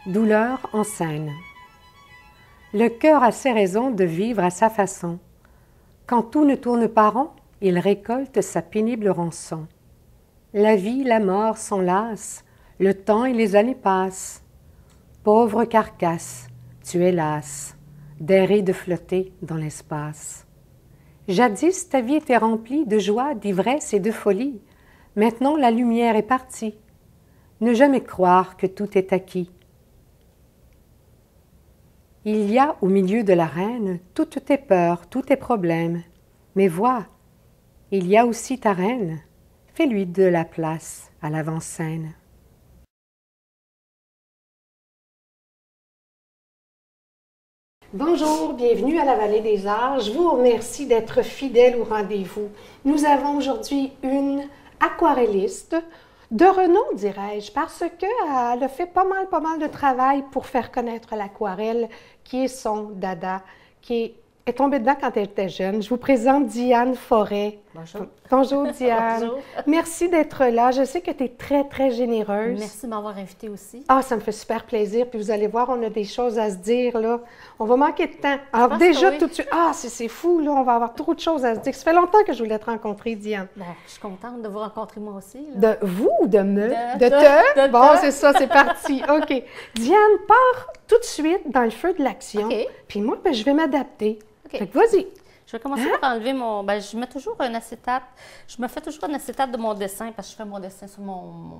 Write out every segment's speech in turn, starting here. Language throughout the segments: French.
Douleur en scène. Le cœur a ses raisons de vivre à sa façon. Quand tout ne tourne pas rond, il récolte sa pénible rançon. La vie, la mort s'enlacent, le temps et les années passent. Pauvre carcasse, tu es lasse d'errer, de flotter dans l'espace. Jadis, ta vie était remplie de joie, d'ivresse et de folie. Maintenant, la lumière est partie. Ne jamais croire que tout est acquis. Il y a au milieu de l'arène toutes tes peurs, tous tes problèmes. Mais vois, il y a aussi ta reine. Fais-lui de la place à l'avant-scène. Bonjour, bienvenue à la Vallée des Arts. Je vous remercie d'être fidèle au rendez-vous. Nous avons aujourd'hui une aquarelliste de renom, dirais-je, parce qu'elle a fait pas mal de travail pour faire connaître l'aquarelle, qui est son dada, qui est tombée dedans quand elle était jeune. Je vous présente Diane Forêt. Bonjour. Bonjour Diane. Bonjour. Merci d'être là. Je sais que tu es très généreuse. Merci de m'avoir invitée aussi. Ah, ça me fait super plaisir. Puis vous allez voir, on a des choses à se dire, là. On va manquer de temps. Alors déjà, tout de suite, c'est fou, là. On va avoir trop de choses à se dire. Ça fait longtemps que je voulais te rencontrer, Diane. Bon, je suis contente de vous rencontrer moi aussi. Là. De vous ou de me? De Bon, c'est ça, c'est parti. OK. Diane, pars tout de suite dans le feu de l'action. OK. Puis moi, je vais m'adapter. OK. Fait que vas-y. Je vais commencer par enlever mon... je mets toujours un acétate. Je me fais toujours un acétate de mon dessin parce que je fais mon dessin sur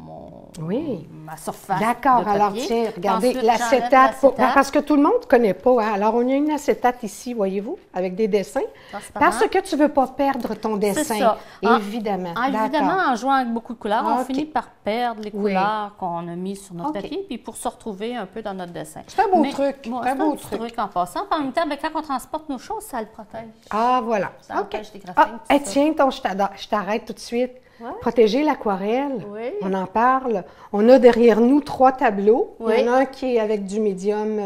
ma surface. D'accord. de papier. Alors, tiens, regardez, Ensuite, l'acétate. j'enlève Parce que tout le monde ne connaît pas. Hein? Alors, on a une acétate ici, voyez-vous, avec des dessins. Parce que tu ne veux pas perdre ton dessin. C'est ça. Évidemment. Évidemment, en jouant avec beaucoup de couleurs, on OK. finit par perdre les couleurs qu'on a mises sur notre papier, puis pour se retrouver un peu dans notre dessin. C'est un beau truc. Bon, c'est un beau petit truc en passant. Puis en même temps, quand on transporte nos choses, ça le protège. Ah, voilà. Ça OK. empêche des graphines, tout ça. Tiens, je t'arrête tout de suite. Ouais. Protéger l'aquarelle, Oui. on en parle. On a derrière nous 3 tableaux. Oui. Il y en a un qui est avec du médium,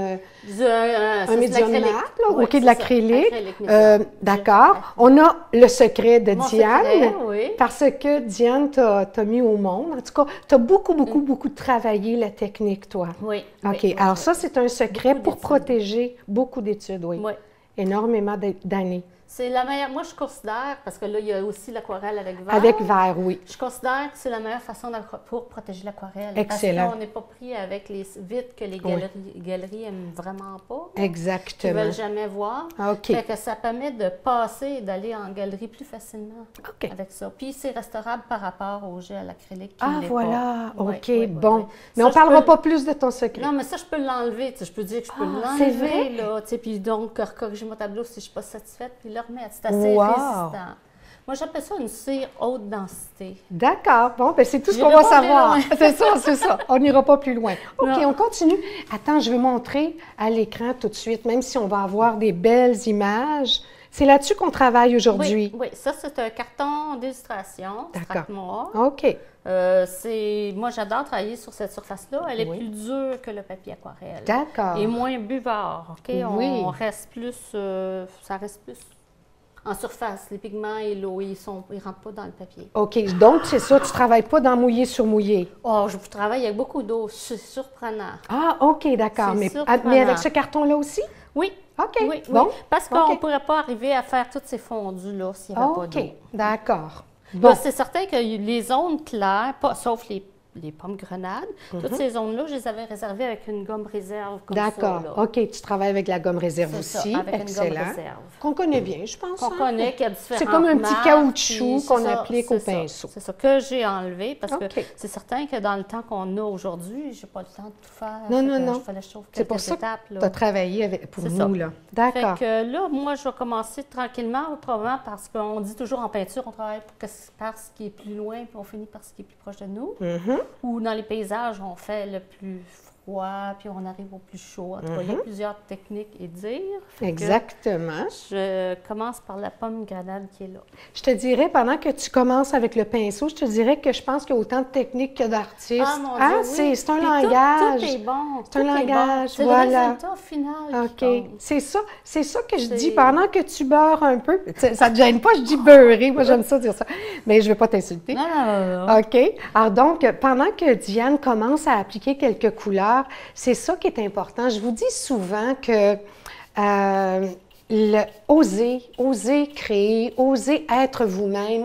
un médium mat, là, Oui, OK, de c'est l'acrylique. ça, acrylique médium. D'accord. On a le secret de Mon Diane, secret, oui. parce que Diane t'a mis au monde. En tout cas, tu as beaucoup travaillé la technique, toi. Oui. OK. Oui, Alors oui. ça, c'est un secret Beaucoup pour d'études. protéger beaucoup d'études, oui. Oui. Énormément d'années. C'est la meilleure. Moi, je considère, parce que là, il y a aussi l'aquarelle avec verre. Avec verre, oui. Je considère que c'est la meilleure façon pour protéger l'aquarelle. Excellent. Parce qu'on n'est pas pris avec les vitres que les galeries n'aiment vraiment pas. Qui ne Exactement. veulent jamais voir. OK. Fait que ça permet de passer et d'aller en galerie plus facilement OK. avec ça. Puis c'est restaurable par rapport au jet à l'acrylique. Voilà. Pas. OK, Oui, bon. oui. Mais Ça, on ne parlera je peux- pas plus de ton secret. Non, mais ça, je peux l'enlever. Je peux dire que je peux c'est vrai? l'enlever, là. Puis donc, corriger mon tableau si je ne suis pas satisfaite, puis le remettre. C'est assez Wow. résistant. Moi, j'appelle ça une cire haute densité. D'accord. Bon, ben c'est tout ce qu'on J'irai va pas plus savoir. loin. C'est ça. On n'ira pas plus loin. OK, Non. on continue. Attends, je vais montrer à l'écran tout de suite, même si on va avoir des belles images. C'est là-dessus qu'on travaille aujourd'hui. Oui, ça, c'est un carton d'illustration. D'accord. Strathmore. OK. Moi, j'adore travailler sur cette surface-là. Elle est Oui. plus dure que le papier aquarelle. D'accord. Et moins buvard, OK? Oui. On reste plus... ça reste plus en surface. Les pigments et l'eau, ils ne rentrent pas dans le papier. OK. Donc, c'est ça, tu ne travailles pas dans mouillé sur mouillé. Oh, je travaille avec beaucoup d'eau. C'est surprenant. Ah, OK, d'accord. C'est Mais surprenant. avec ce carton-là aussi? Oui. OK. Oui, Bon. oui. Parce qu'on ne OK. pourrait pas arriver à faire toutes ces fondus-là s'il n'y avait pas OK. d'eau. D'accord. Bon. Bon. C'est certain que les zones claires, sauf les pommes grenades, toutes ces zones-là, je les avais réservées avec une gomme réserve comme ça. D'accord. Là. OK, tu travailles avec la gomme réserve C'est aussi. ça, avec Excellent. une gomme réserve. Qu'on connaît bien, je pense. Qu'on hein? connaît, qui a différentes C'est comme un petit marques, caoutchouc puis qu'on c'est ça, applique au c'est ça. pinceau. C'est ça que j'ai enlevé parce OK. que c'est certain que dans le temps qu'on a aujourd'hui, j'ai pas le temps de tout faire. Non, Fait non, que non. Il fallait que je trouve C'est pour quelques ça étapes. que là. tu as travaillé pour C'est nous, ça. là. Fait D'accord. que là, moi, je vais commencer tranquillement, probablement parce qu'on dit toujours en peinture, on travaille par ce qui est plus loin, puis on finit par ce qui est plus proche de nous. Mhm. Ou dans les paysages, on fait le plus froid, puis on arrive au plus chaud. En tout cas, il y a plusieurs techniques et dire. Fait que Exactement. je commence par la pomme grenade qui est là. Je te dirais, pendant que tu commences avec le pinceau, je te dirais que je pense qu'il y a autant de techniques que d'artistes. Ah, mon Dieu, oui. C'est un Puis langage. Tout est bon. C'est un tout est bon. langage, C'est voilà. le résultat final qui OK. compte. C'est ça que je C'est- dis. Pendant que tu beurres un peu, ça ne te gêne pas, je dis beurrer. Moi, j'aime ça dire ça. Mais je ne vais pas t'insulter. Non. OK. Alors donc, pendant que Diane commence à appliquer quelques couleurs, couleurs, c'est ça qui est important. Je vous dis souvent que oser créer, oser être vous-même,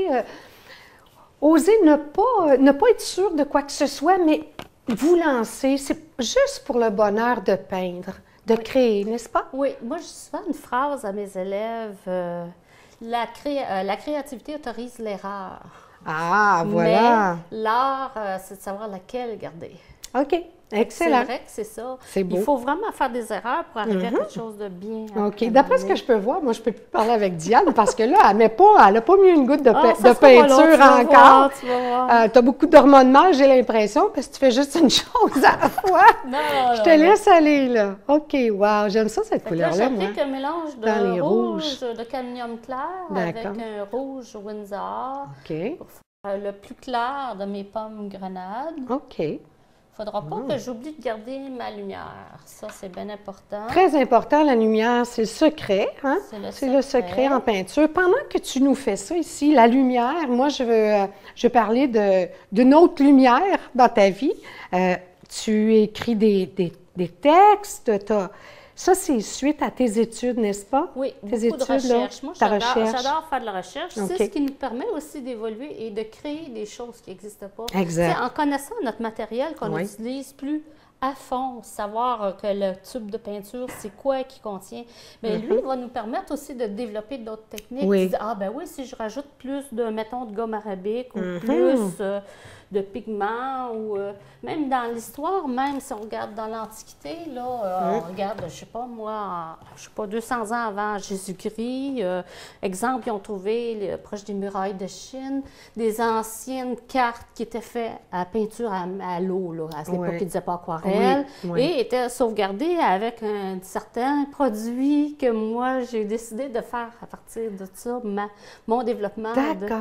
oser ne pas être sûr de quoi que ce soit, mais vous lancer, c'est juste pour le bonheur de peindre, de créer, n'est-ce pas? Oui, moi je dis souvent une phrase à mes élèves, la créativité autorise l'erreur. Ah, voilà! Mais l'art, c'est de savoir laquelle garder. OK. Excellent. C'est vrai que c'est ça. C'est beau. Il faut vraiment faire des erreurs pour arriver à quelque chose de bien. OK. D'après ce que je peux voir, moi, je ne peux plus parler avec Diane parce que là, elle n'a pas mis une goutte de peinture encore. Tu as beaucoup d'hormones mâles, j'ai l'impression, parce que tu fais juste une chose à la fois. Je te laisse aller, là. OK. Wow. J'aime ça, cette couleur-là, moi. J'ai appliqué un mélange de rouge de cadmium clair avec un rouge Windsor pour faire le plus clair de mes pommes grenades. OK. Il ne faudra pas que j'oublie de garder ma lumière. Ça, c'est bien important. Très important, la lumière, c'est le secret. Hein? C'est le secret en peinture. Pendant que tu nous fais ça ici, la lumière, moi, je veux parler d'une autre lumière dans ta vie. Tu écris des textes, ça, c'est suite à tes études, n'est-ce pas? Oui, beaucoup de recherche. Moi, j'adore faire de la recherche. Okay. C'est ce qui nous permet aussi d'évoluer et de créer des choses qui n'existent pas. Exact. C'est en connaissant notre matériel qu'on utilise plus à fond, savoir que le tube de peinture, c'est quoi qu'il contient. Bien, lui, il va nous permettre aussi de développer d'autres techniques. Oui. Ah ben oui, si je rajoute plus de, mettons, de gomme arabique ou plus de pigments ou même dans l'histoire, même si on regarde dans l'Antiquité, là, on regarde, je sais pas moi, 200 ans avant Jésus-Christ, exemple, ils ont trouvé proche des murailles de Chine, des anciennes cartes qui étaient faites à peinture à l'eau, là, à cette époque, ils ne disaient pas aquarelle, et étaient sauvegardées avec un certain produit que moi, j'ai décidé de faire à partir de ça, mon développement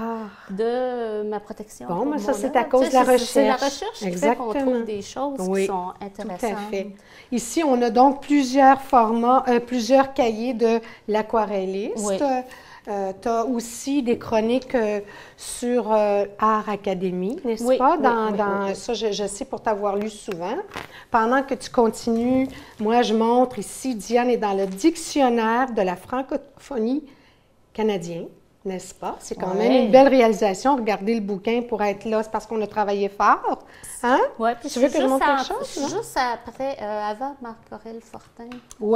de ma protection. Bon, mais ça, c'est à cause de la recherche. C'est la recherche qui fait qu'on trouve des choses qui sont intéressantes. Tout à fait. Ici, on a donc plusieurs formats, plusieurs cahiers de l'aquarelliste. Oui. Tu as aussi des chroniques sur Art Académie, n'est-ce pas? Ça, je sais pour t'avoir lu souvent. Pendant que tu continues, moi, je montre ici, Diane est dans le dictionnaire de la francophonie canadien. N'est-ce pas? C'est quand même une belle réalisation. Regardez le bouquin pour être là, c'est parce qu'on a travaillé fort. Hein? Oui, puis tu veux que je montre quelque chose? Non? Juste après, avant Marc-Aurèle Fortin.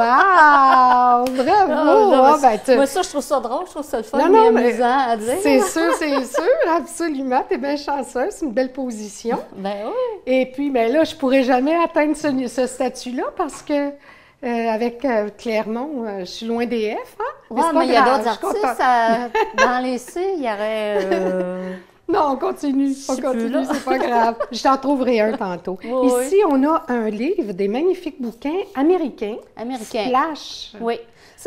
Wow! Bravo! Moi, ça, je trouve ça drôle, je trouve ça le fun, mais amusant à dire. C'est sûr, absolument. Tu es bien chanceuse, c'est une belle position. Ben oui. Et puis, là, je ne pourrais jamais atteindre ce statut-là parce que avec Clermont, je suis loin des F, hein? Oui, mais il y a d'autres artistes. Dans les C, il y aurait... Non, on continue, c'est pas grave. Je t'en trouverai un tantôt. Ici, on a un livre, des magnifiques bouquins américains. Splash. Oui. Ça,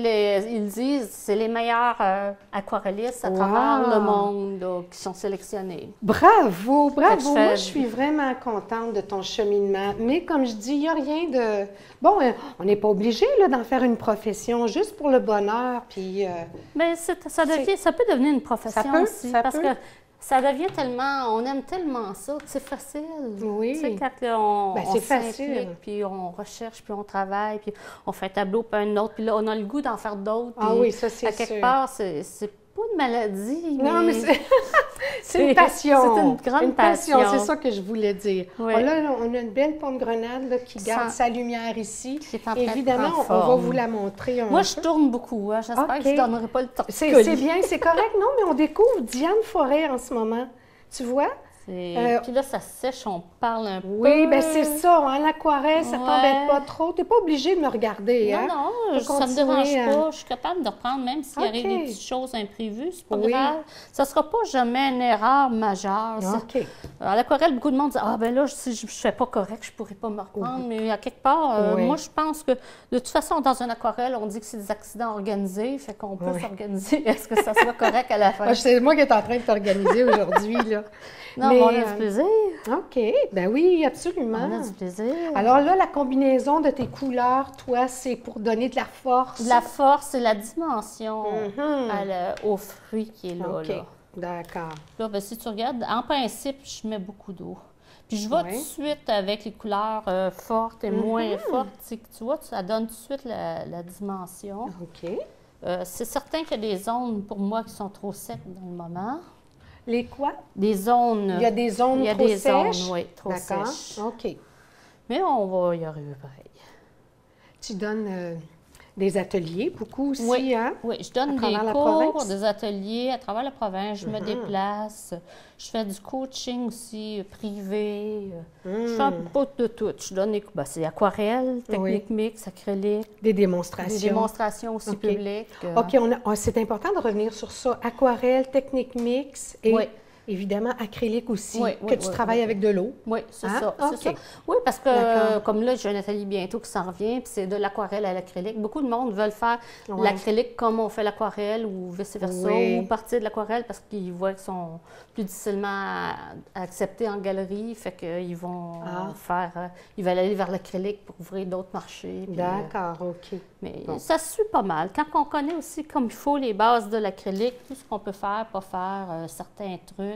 ils disent, c'est les meilleurs aquarellistes à travers le monde qui sont sélectionnés. Bravo! Moi, je suis vraiment contente de ton cheminement. Mais comme je dis, il n'y a rien de... Bon, on n'est pas obligé d'en faire une profession juste pour le bonheur. Puis, mais ça peut devenir une profession aussi. Parce que ça devient tellement, on aime tellement ça que c'est facile. Oui. Tu sais, quand on facile. Puis on recherche, puis on travaille, puis on fait un tableau, puis un autre, puis là, on a le goût d'en faire d'autres. Ah oui, ça, c'est sûr. À quelque part, c'est pas une maladie, non, mais c'est une passion. C'est une grande passion. C'est ça que je voulais dire. Oui. Là, on a une belle pomme grenade qui garde sa lumière ici. Évidemment, on va vous la montrer un peu. Moi, je tourne beaucoup. Hein. J'espère que je ne donnerai pas le temps. C'est bien, c'est correct. Non, mais on découvre Diane Forêt en ce moment. Tu vois? Puis là, ça sèche, on parle un peu. Oui, bien c'est ça. En aquarelle, ça t'embête pas trop. Tu n'es pas obligé de me regarder. Non, ça ne me dérange pas. Je suis capable de reprendre, même s'il arrive des petites choses imprévues. C'est pas grave. Ça ne sera pas jamais une erreur majeure. À l'aquarelle, beaucoup de monde dit « Ah, ben là, si je ne fais pas correct, je ne pourrais pas me reprendre. Mais à quelque part, moi, je pense que de toute façon, dans une aquarelle, on dit que c'est des accidents organisés. Fait qu'on peut s'organiser. Est-ce que ça sera correct à la fin? C'est moi qui est en train de t'organiser aujourd'hui, là. Non, mais on a du plaisir. OK. Ben oui, absolument. On a du plaisir. Alors là, la combinaison de tes couleurs, toi, c'est pour donner de la force. De la force et la dimension au fruit qui est là. OK. D'accord. Là, ben, si tu regardes, en principe, je mets beaucoup d'eau. Puis je vais tout de suite avec les couleurs fortes et moins fortes. Tu vois, ça donne tout de suite la dimension. OK. C'est certain qu'il y a des zones, pour moi, qui sont trop secs dans le moment. Les quoi? Des zones. Il y a des zones trop sèches? Il y a des zones, oui, trop D'accord. sèches. OK. Mais on va y arriver pareil. Tu donnes des ateliers, beaucoup aussi, Oui, hein? oui, je donne des cours, des ateliers à travers la province. Je me déplace. Je fais du coaching aussi privé. Je fais un peu de tout. Je donne des cours. C'est aquarelle, technique mixte, acrylique. Des démonstrations. Des démonstrations aussi publiques. OK, c'est important de revenir sur ça. Aquarelle, technique mixte et évidemment acrylique aussi, que tu travailles avec de l'eau. Oui, c'est ça. Okay. Ça. Oui, parce que comme là, j'ai un atelier bientôt qui s'en revient, puis c'est de l'aquarelle à l'acrylique. Beaucoup de monde veulent faire l'acrylique comme on fait l'aquarelle ou vice-versa, ou partir de l'aquarelle parce qu'ils voient qu'ils sont plus difficilement acceptés en galerie, fait qu'ils vont ils veulent aller vers l'acrylique pour ouvrir d'autres marchés. D'accord, OK. Mais ça se suit pas mal. Quand on connaît aussi comme il faut les bases de l'acrylique, tout ce qu'on peut faire, pas faire, certains trucs,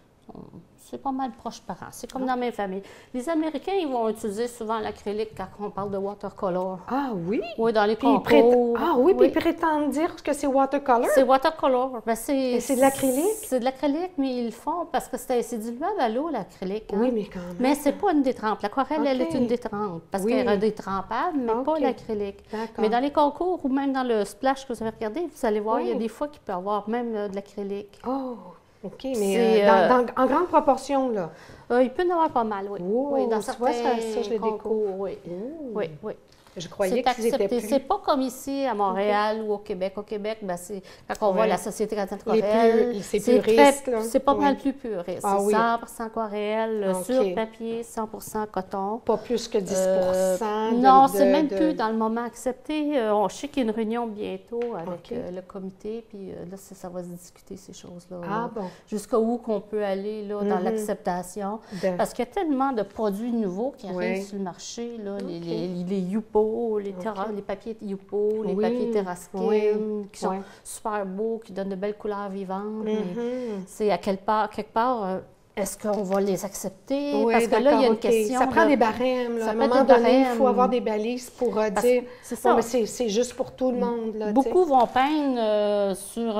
c'est pas mal proche parent. C'est comme dans mes familles. Les Américains, ils vont utiliser souvent l'acrylique quand on parle de watercolor. Ah oui? Oui, dans les concours. Ah oui, puis ils prétendent dire que c'est watercolor? C'est watercolor. Ben, c'est de l'acrylique? C'est de l'acrylique, mais ils le font parce que c'est diluable à l'eau, l'acrylique. Hein? Oui, mais quand même. Mais c'est pas une détrempe. L'aquarelle, elle est une détrempe parce qu'elle est détrempable, mais pas l'acrylique. Mais dans les concours ou même dans le splash que vous avez regardé, vous allez voir, il y a des fois qu'il peut y avoir même de l'acrylique. Oh! OK, mais en grande proportion, là? Il peut y en avoir pas mal, oui. Oh, oui, dans certains ça, je le concours, oui. Oui. Je croyais qu'ils étaient plus... C'est pas comme ici, à Montréal ou au Québec. Au Québec, ben, quand on voit la Société canadienne d'aquarelle, c'est puriste, c'est pas mal plus puriste. Ah, c'est 100% aquarelle, sur papier, 100% coton. Pas plus que 10 non, c'est même plus dans le moment accepté. Je sais qu'il y a une réunion bientôt avec le comité, puis là, ça va se discuter, ces choses-là. Ah bon? Jusqu'à où qu'on peut aller là, dans l'acceptation. Parce qu'il y a tellement de produits nouveaux qui arrivent sur le marché, là, les Yupo, les papiers Yupo, les papiers Terraskin, qui sont super beaux, qui donnent de belles couleurs vivantes. C'est à quelque part, est-ce qu'on va les accepter? Oui, parce que là, il y a une question. Ça prend des barèmes. À un moment donné, il faut avoir des balises pour dire c'est juste pour tout le monde. Là, beaucoup vont peindre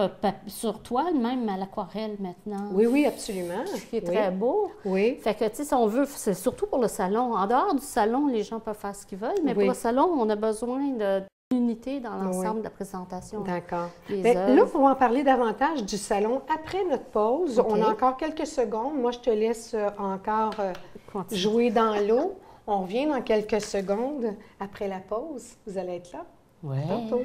sur toile, même à l'aquarelle maintenant. Oui, absolument. Ce qui est très beau. Oui. Fait que, tu sais, si on veut, c'est surtout pour le salon. En dehors du salon, les gens peuvent faire ce qu'ils veulent, mais pour le salon, on a besoin d'unité dans l'ensemble de la présentation. D'accord. Là, on va en parler davantage du salon après notre pause. On a encore quelques secondes. Moi, je te laisse encore jouer dans l'eau. On revient dans quelques secondes après la pause. Vous allez être là? Oui. Tantôt.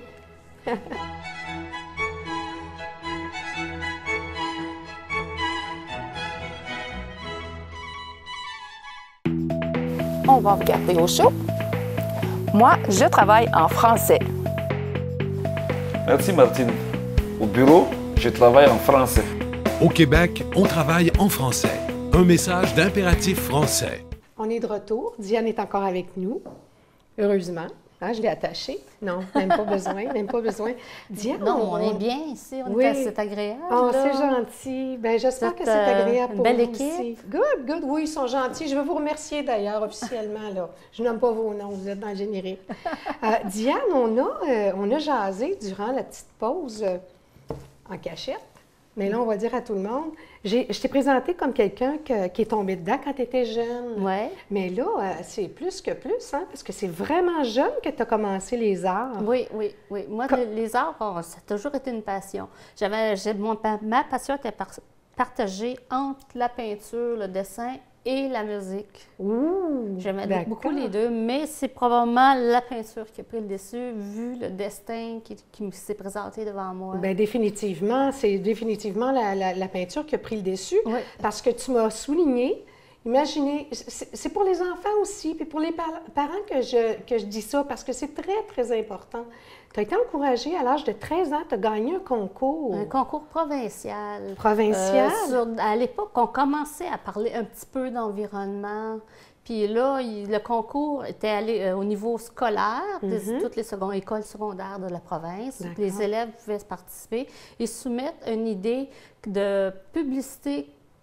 On va regarder au chaud. Moi, je travaille en français. Merci Martine. Au bureau, je travaille en français. Au Québec, on travaille en français. Un message d'impératif français. On est de retour. Diane est encore avec nous. Heureusement. Je l'ai attachée. Non, même pas besoin, même pas besoin. Diane, non, on est bien ici. C'est agréable. Oh, c'est gentil. Bien, j'espère que c'est agréable pour belle vous équipe. aussi. Good. Oui, ils sont gentils. Je veux vous remercier d'ailleurs officiellement. Là. Je nomme pas vos noms, vous êtes dans le générique. Diane, on a jasé durant la petite pause en cachette. Mais là, on va dire à tout le monde, je t'ai présenté comme quelqu'un qui est tombé dedans quand tu étais jeune. Oui. Mais là, c'est plus que plus, hein, parce que c'est vraiment jeune que tu as commencé les arts. Oui. Moi, les arts, ça a toujours été une passion. Ma passion était partagée entre la peinture, le dessin et la musique. J'aimais beaucoup les deux, mais c'est probablement la peinture qui a pris le dessus, vu le destin qui s'est présenté devant moi. Bien, définitivement, c'est définitivement la peinture qui a pris le dessus, parce que tu m'as souligné, imaginez, c'est pour les enfants aussi, puis pour les parents que je dis ça, parce que c'est très, très important. Tu as été encouragée à l'âge de 13 ans, tu as gagné un concours. Un concours provincial. Provincial? À l'époque, on commençait à parler un petit peu d'environnement. Puis là, le concours était allé au niveau scolaire, toutes les écoles secondaires de la province. Les élèves pouvaient participer et soumettre une idée de publicité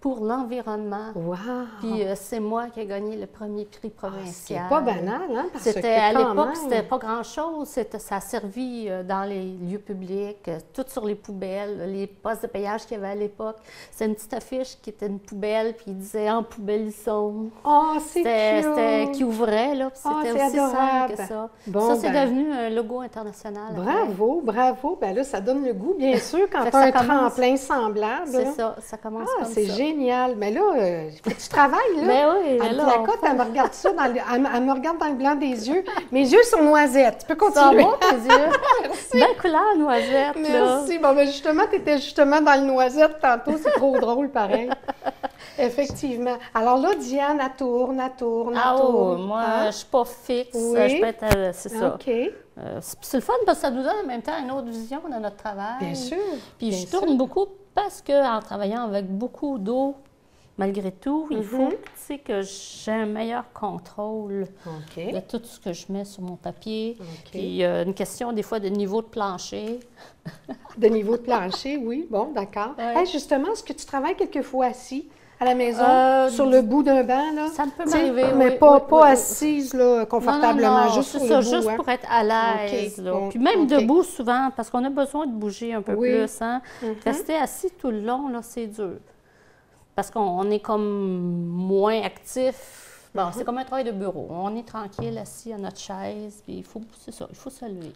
pour l'environnement. Wow! Puis c'est moi qui ai gagné le premier prix provincial. C'est pas banal, hein? Parce C'était que à quand l'époque, même- c'était pas grand-chose. Ça a servi dans les lieux publics, tout sur les poubelles, les postes de péage qu'il y avait à l'époque. C'était une petite affiche qui était une poubelle, puis il disait « En poubelle, ils sont ». Oh, c'est C'était cute! qui ouvrait, là, puis Ah, c'était c'est aussi simple adorable. que ça. Bon, Ça, c'est ben, devenu un logo international. après. Bravo, bravo! Ben là, ça donne le goût, bien sûr, quand Fait tu que as un ça commence- tremplin semblable. C'est là. ça, ça commence Ah, comme c'est ça. génial! Mais là, tu travailles, là? Ben oui, Elle, là, la on cote, fait- elle me regarde ça, elle me regarde dans le blanc des yeux. Mes yeux sont noisettes. Tu peux Ça continuer? va, tes yeux? Belle couleur, noisette, là. Merci. Bon, ben justement, tu étais justement dans le noisette tantôt. C'est trop drôle, pareil. Effectivement. Alors là, Diane, elle tourne, elle tourne, elle Ah oh, tourne. moi, Hein? je suis pas fixe. Oui. Je peux être, c'est ça. OK. C'est le fun parce que ça nous donne en même temps une autre vision de notre travail. Bien sûr. Puis bien je sûr. tourne beaucoup parce qu'en travaillant avec beaucoup d'eau, malgré tout, il faut tu sais, que j'ai un meilleur contrôle OK. de tout ce que je mets sur mon papier. OK. Puis il y a une question des fois de niveau de plancher. De niveau de plancher, oui. Bon, d'accord. Ouais. Hey, justement, est-ce que tu travailles quelquefois assis à la maison, sur le bout d'un banc, là? Ça me peut Tu sais, m'arriver, mais oui, pas, oui, pas oui, oui. assise, là, confortablement, Non, juste c'est sur ça, le bout, juste hein? pour être à l'aise. OK, là. bon, Puis même OK. debout souvent, parce qu'on a besoin de bouger un peu Oui. plus. Hein. Rester assis tout le long, là, c'est dur. Parce qu'on est comme moins actif. Bon, c'est comme un travail de bureau. On est tranquille, assis à notre chaise, puis c'est ça, il faut se lever.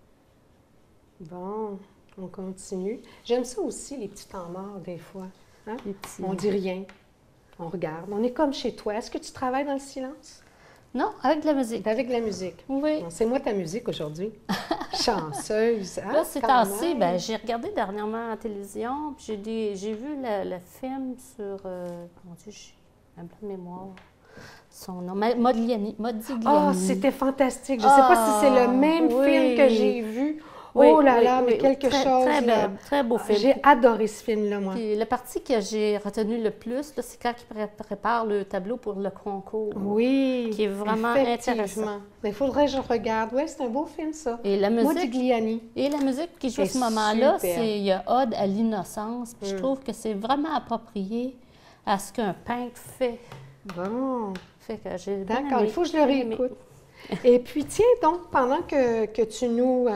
Bon, on continue. J'aime ça aussi, les petits temps morts, des fois. Hein? Les petits- On dit rien. On regarde. On est comme chez toi. Est-ce que tu travailles dans le silence? Non, avec de la musique. C'est avec de la musique. Oui. Bon, c'est moi ta musique aujourd'hui. Chanceuse. Hein, Là, ces quand temps-ci, même. ben, j'ai regardé dernièrement la télévision, puis j'ai vu le film sur, mon Dieu, j'ai un blanc de mémoire, son nom, Modigliani. Ah, c'était fantastique. Je ne sais pas si c'est le même oui. film que j'ai vu. Oui, Oh là oui, là, mais oui, quelque très, chose. Très, là. très beau film. J'ai adoré ce film-là, moi. Puis la partie que j'ai retenue le plus, là, c'est quand il prépare le tableau pour le concours. Oui. Qui est vraiment effectivement. intéressant. Mais il faudrait que je regarde. Oui, c'est un beau film, ça. Et la musique, Modigliani. qui joue à C'est ce moment-là, super. c'est il y a Ode à l'innocence. Puis je trouve que c'est vraiment approprié à ce qu'un peintre fait. Bon. Fait que j'ai bien D'accord, aimé. il faut que je le réécoute. Et puis, tiens donc, pendant que tu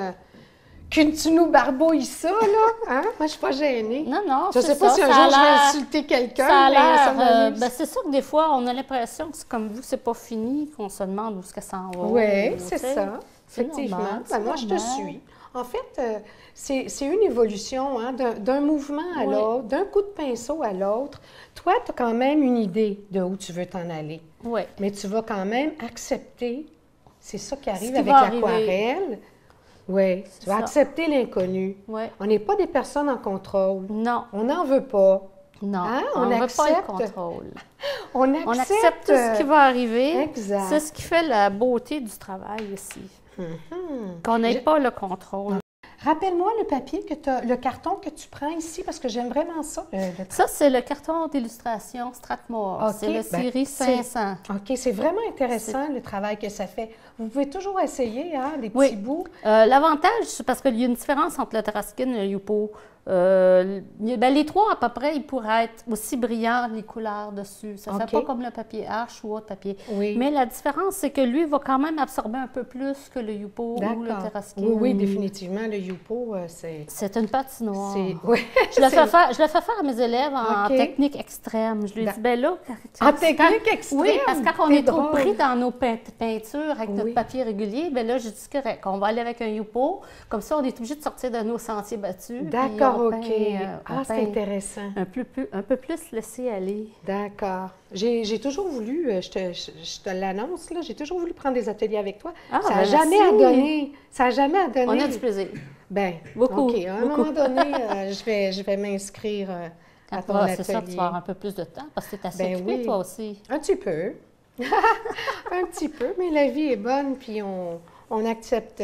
nous barbouilles ça, là, hein? Moi, je ne suis pas gênée. Non, non, Je ne c'est sais pas ça, si un ça a jour je vais l'air- insulter quelqu'un, Ça a mais ça l'air, m'amuse. ben, c'est sûr que des fois, on a l'impression que c'est comme vous, c'est pas fini, qu'on se demande où est-ce que ça en va. Oui, tu c'est sais. ça. C'est Effectivement. normal, Ben, moi, c'est je te normal. suis. En fait, c'est une évolution hein, d'un mouvement à Oui. l'autre, d'un coup de pinceau à l'autre. Toi, tu as quand même une idée de où tu veux t'en aller. Oui. Mais tu vas quand même accepter, c'est ça qui arrive qui avec va arriver. l'aquarelle. Oui, tu vas ça. accepter l'inconnu. Oui. On n'est pas des personnes en contrôle. Non, On n'en veut pas. non. Hein? On ne veut pas accepte. le contrôle. On On accepte tout ce qui va arriver. Exact. C'est ce qui fait la beauté du travail aussi. Mhm. Qu'on n'ait pas le contrôle. Rappelle-moi le papier le carton que tu prends ici, parce que j'aime vraiment ça. Ça, c'est le carton d'illustration Strathmore. OK, C'est le ben, série c'est- 500. OK, c'est vraiment intéressant le travail que ça fait. Vous pouvez toujours essayer, hein, des petits Oui. bouts. L'avantage, c'est parce qu'il y a une différence entre le Taraskin et le Yupo. Les trois, à peu près, ils pourraient être aussi brillants, les couleurs dessus. Ça ne OK. fait pas comme le papier Arche ou autre papier. Oui. Mais la différence, c'est que lui va quand même absorber un peu plus que le Yupo ou le D'accord. Taraskin. Oui, oui, définitivement, le Yupo, c'est... C'est une patinoire. Oui. Je le c'est- fais faire à mes élèves en OK. technique extrême. Je lui dis, ben là... En technique extrême? Oui, parce que quand on C'est est trop drôle. pris dans nos peintures avec Oui. notre papier régulier, ben là, je dis, c'est correct, on va aller avec un Yupo. Comme ça, on est obligé de sortir de nos sentiers battus. puis D'accord, on OK. peint, on C'est peint intéressant. un peu plus laisser aller. D'accord. J'ai toujours voulu, je te l'annonce, là, j'ai toujours voulu prendre des ateliers avec toi. Ah, ça n'a ben jamais merci. à donner. Ça n'a jamais à donner. On a du plaisir. Ben, Beaucoup, OK. À un beaucoup. moment donné, je vais m'inscrire à ton C'est ça, tu atelier. vas avoir un peu plus de temps parce que tu es assez Ben occupée, oui. toi aussi. Un petit peu. Un petit peu, mais la vie est bonne, puis on accepte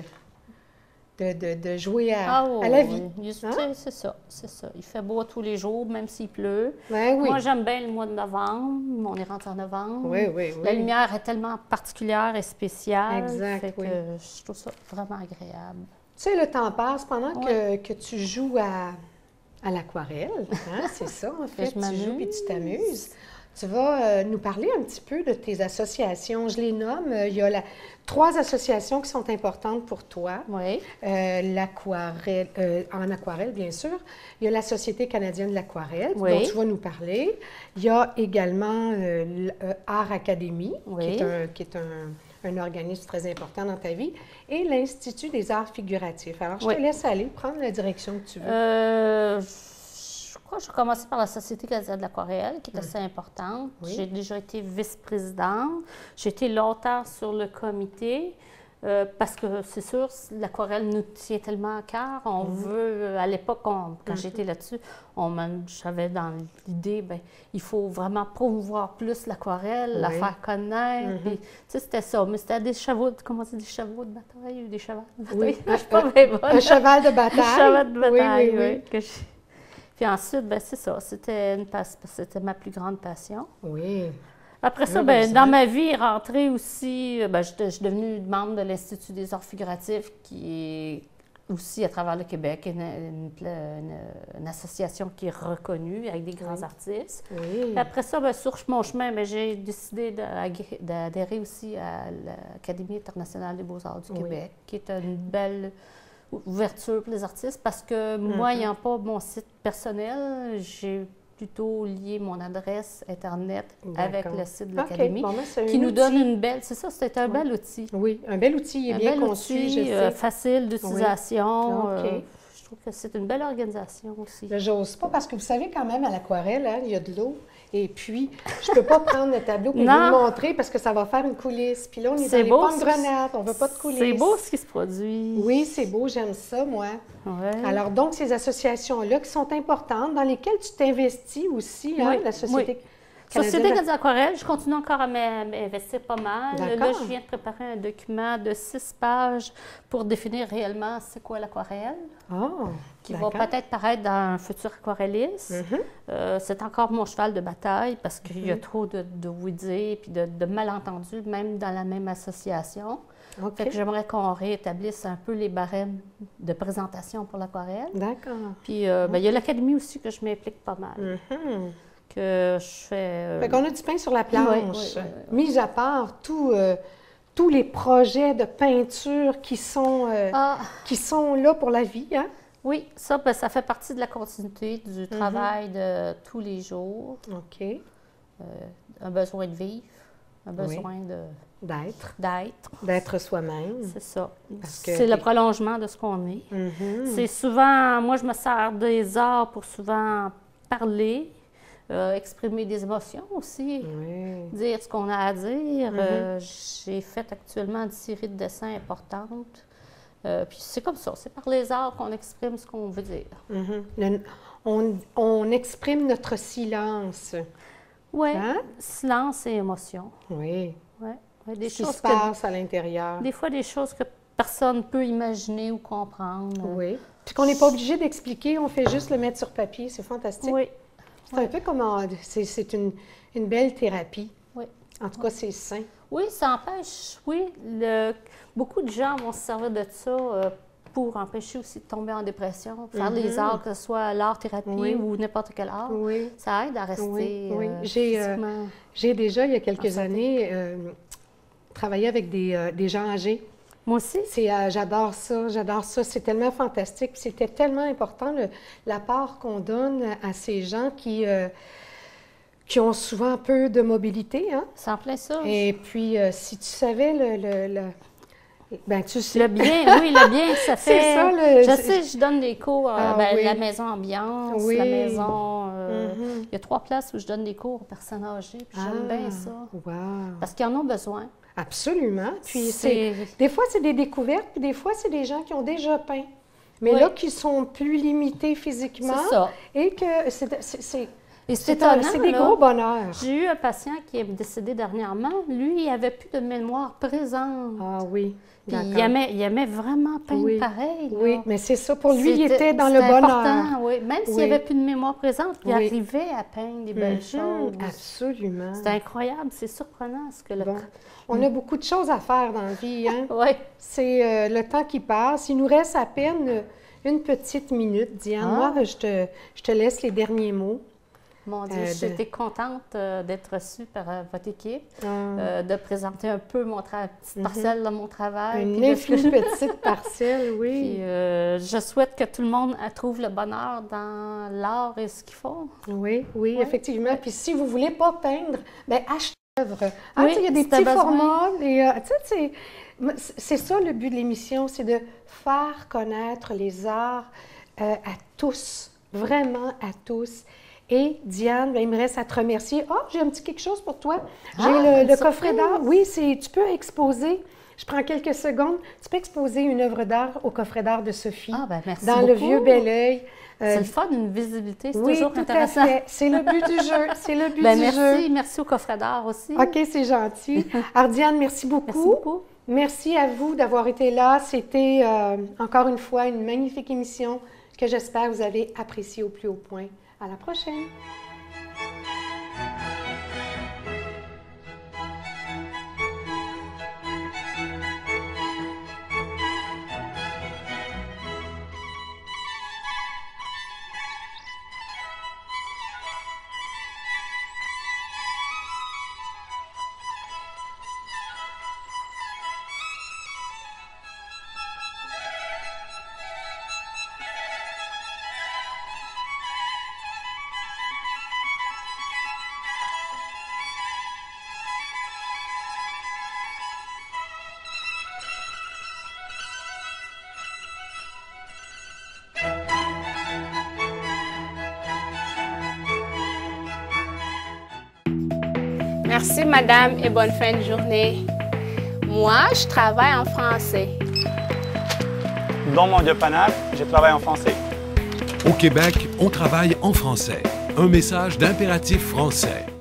de jouer à la vie. Oui. Hein? C'est ça, c'est ça. Il fait beau tous les jours, même s'il pleut. Ben oui. Moi, j'aime bien le mois de novembre. On est rentré en novembre. Oui, oui, oui. La lumière est tellement particulière et spéciale. Exact, fait que oui. je trouve ça vraiment agréable. Tu sais, le temps passe pendant que tu joues À l'aquarelle, hein, c'est ça, en fait. je Tu m'amuse. joues puis tu t'amuses. Tu vas nous parler un petit peu de tes associations. Je les nomme. Il y a 3 associations qui sont importantes pour toi. Oui. L'aquarelle, en aquarelle, bien sûr. Il y a la Société canadienne de l'aquarelle, Oui. dont tu vas nous parler. Il y a également Art Academy, Oui. qui est un organisme très important dans ta vie, et l'Institut des arts figuratifs. Alors, je Oui. te laisse aller, prendre la direction que tu veux. Je crois que je vais commencer par la Société canadienne de l'aquarelle, qui est assez importante. Oui. J'ai déjà été vice-présidente. J'ai été longtemps sur le comité parce que c'est sûr, l'aquarelle nous tient tellement à cœur. On veut, à l'époque, quand j'étais là-dessus, j'avais dans l'idée, ben, il faut vraiment promouvoir plus l'aquarelle, la Oui. faire connaître. Puis, tu sais, c'était ça. Mais c'était des chevaux, comment c'est, des chevaux de bataille ou des chevaux de bataille? Oui, Je suis pas bien bonne. un cheval de bataille. Un cheval de bataille, Oui, oui, oui. Puis ensuite, ben, c'est ça. C'était ma plus grande passion. oui. Après ça, ben, dans ma vie, rentrer aussi, ben, je suis devenue membre de l'Institut des arts figuratifs, qui est aussi à travers le Québec une association qui est reconnue avec des grands artistes. Oui. Puis après ça, ben, sur mon chemin, ben, j'ai décidé d'adhérer aussi à l'Académie internationale des beaux-arts du Québec, qui est une belle ouverture pour les artistes, parce que moi, n'ayant pas mon site personnel, j'ai plutôt lié mon adresse Internet avec le site de l'Académie, Bon, ben, c'est qui un nous outil. donne une belle... C'est ça, c'est un bel outil. Oui, un bel outil, il est Un bien bel conçu, outil, je sais. facile d'utilisation. Oui. OK. Je trouve que c'est une belle organisation aussi. J'ose pas, parce que vous savez quand même, à l'aquarelle, hein, il y a de l'eau. Et puis, je ne peux pas prendre le tableau et vous Non. le montrer parce que ça va faire une coulisse. Puis là, on est C'est dans beau, les pommes-grenades, on ne veut pas de coulisses. C'est beau ce qui se produit. Oui, c'est beau, j'aime ça, moi. Ouais. Alors, donc, ces associations-là qui sont importantes, dans lesquelles tu t'investis aussi, hein, Oui, la Société Société canadienne. canadienne d'aquarelle, je continue encore à m'investir pas mal. Là, D'accord. je viens de préparer un document de 6 pages pour définir réellement c'est quoi l'aquarelle, Ah, qui va peut-être paraître dans un futur aquarelliste. C'est encore mon cheval de bataille parce qu'il y a trop de oui-dire et de malentendus, même dans la même association. OK. Fait que j'aimerais qu'on réétablisse un peu les barèmes de présentation pour l'aquarelle. D'accord. Puis, ben, il y a l'académie aussi que je m'implique pas mal. Que je fais... Fait qu'on a du pain sur la planche. Oui, oui, oui. Mis à part tous les projets de peinture qui sont là pour la vie, hein? Oui, ça, ben, ça fait partie de la continuité du travail de tous les jours. OK. Un besoin de vivre, un besoin D'être soi-même. C'est ça. Parce que C'est le prolongement de ce qu'on est. C'est souvent, moi, je me sers des arts pour souvent parler, exprimer des émotions aussi, Oui. dire ce qu'on a à dire. J'ai fait actuellement une série de dessins importantes. Puis c'est comme ça, c'est par les arts qu'on exprime ce qu'on veut dire. On exprime notre silence. Oui, Hein? silence et émotion. Oui. Ouais. Ouais, des Ce qui choses se passe à l'intérieur. des fois, des choses que personne ne peut imaginer ou comprendre. Oui. Puis qu'on n'est pas obligé d'expliquer, on fait juste le mettre sur papier. C'est fantastique. Oui. C'est un peu comme... C'est une belle thérapie. Oui. En tout cas, c'est sain. Oui, ça empêche, oui. Beaucoup de gens vont se servir de ça pour empêcher aussi de tomber en dépression. Faire les arts, que ce soit l'art-thérapie ou n'importe quel art, Oui. ça aide à rester Oui. physiquement. J'ai déjà, il y a quelques santé. années, travaillé avec des gens âgés. Moi aussi. J'adore ça, j'adore ça. C'est tellement fantastique. Puis c'était tellement important, la part qu'on donne à ces gens qui ont souvent peu de mobilité. Hein? C'est en plein ça. Et puis, si tu savais ben, tu sais. Le bien, oui, le bien que ça fait. C'est ça, je sais, je donne des cours, oui. la maison ambiance, Oui. la maison... Il y a 3 places où je donne des cours aux personnes âgées, puis j'aime bien ça. Wow. Parce qu'ils en ont besoin. Absolument. Puis C'est- des fois, c'est des découvertes, puis des fois, c'est des gens qui ont déjà peint. Mais Oui. là, qui sont plus limités physiquement. C'est ça. Et que Et c'est c'est étonnant, des là. gros bonheurs. J'ai eu un patient qui est décédé dernièrement. Lui, il n'avait plus de mémoire présente. Ah oui, Puis il d'accord. aimait vraiment peindre Oui. pareil. là. Oui, mais c'est ça. Pour lui, il C'était- était dans le c'était bonheur. important, oui. Même s'il n'y Oui. avait plus de mémoire présente, il Oui. arrivait à peindre des belles choses. Absolument. C'est incroyable, c'est surprenant ce que le... Bon. On a beaucoup de choses à faire dans la vie. Hein? Oui, C'est le temps qui passe. Il nous reste à peine une petite minute. Diane, Ah. moi, je te laisse les derniers mots. Mon Dieu, j'étais contente d'être reçue par votre équipe, Ah. de présenter un peu mon petite parcelle de mon travail. Une puis de ce que infinie je- petite parcelle, oui. Puis, je souhaite que tout le monde trouve le bonheur dans l'art et ce qu'ils font. Oui, oui, effectivement. Puis si vous ne voulez pas peindre, bien, achetez l'œuvre. Ah, Oui, tu sais, il y a des si t'as petits besoin. formats. Et, tu sais, c'est ça le but de l'émission, c'est de faire connaître les arts à tous, vraiment à tous. Et Diane, bien, il me reste à te remercier. Ah, j'ai un petit quelque chose pour toi. J'ai Ah, le une coffret surprise. d'art. Oui, tu peux exposer. Je prends quelques secondes. Tu peux exposer une œuvre d'art au coffret d'art de Sophie. Ah, ben merci dans le beaucoup. Vieux Bel-Oeil. C'est le fun, une visibilité, c'est Oui, toujours tout intéressant. à fait. C'est le but du jeu. C'est le but Ben, du merci, jeu. merci au coffret d'art aussi. OK, c'est gentil. Ardiane, merci beaucoup. Merci beaucoup. Merci à vous d'avoir été là. C'était encore une fois une magnifique émission que j'espère vous avez appréciée au plus haut point. À la prochaine. Merci, madame, et bonne fin de journée. Moi, je travaille en français. Dans mon dépannage, je travaille en français. Au Québec, on travaille en français. Un message d'Impératif français.